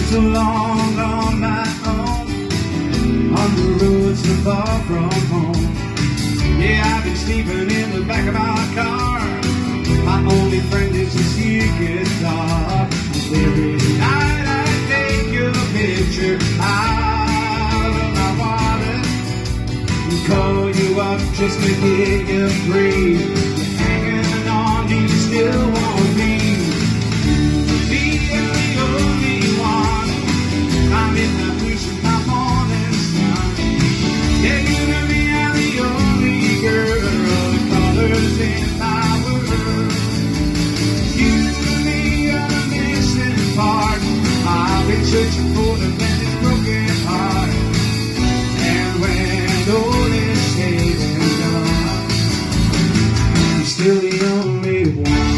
so long on my own, on the road so far from home. Yeah, I've been sleeping in the back of my car. My only friend is a steel guitar. Every night I take a picture out of my wallet and call you up just to get you free. You're hanging on, do you still want me? You're the only one. I'm in the blues with my morning sun. Yeah, you and me are the only girl, the colors in my world. You and me are the missing part. I've been searching for the mending broken heart. And when all is said and done, you're still the only one.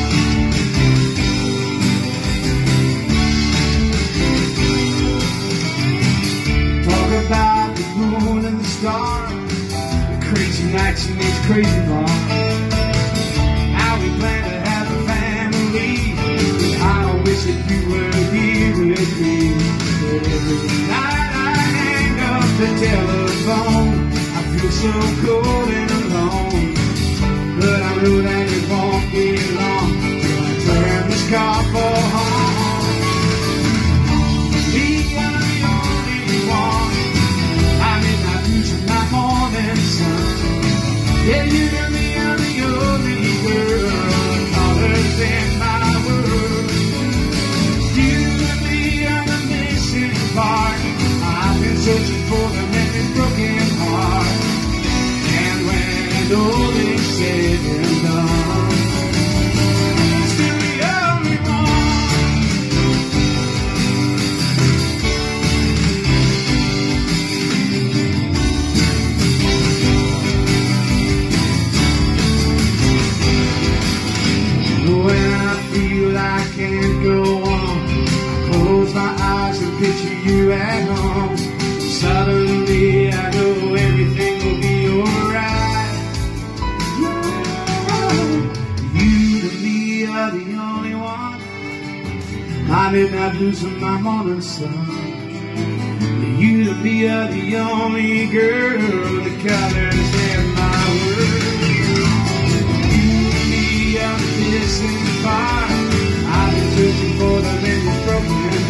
Talk about the moon and the stars, the crazy nights in these crazy bars. How we plan to have a family. I wish that you were here with me. But every night I hang up the telephone, I feel so cold and alone. But I know that it won't be long till I turn this car for home. We are the only one. I'm in my blues with my morning sun. Yeah, you and me are the only girl, the colors in my world. You and me are the missing part. I've been searching for the mending broken heart. And when all is said and done, still the only one. When I feel I can't go on, I close my eyes and picture you at home. Suddenly I know everything will be alright. You and me are the only one. I'm in my blues with my morning sun. You and me are the only girl, the colors in my world. You and me are the missing part. I've been searching for the mending broken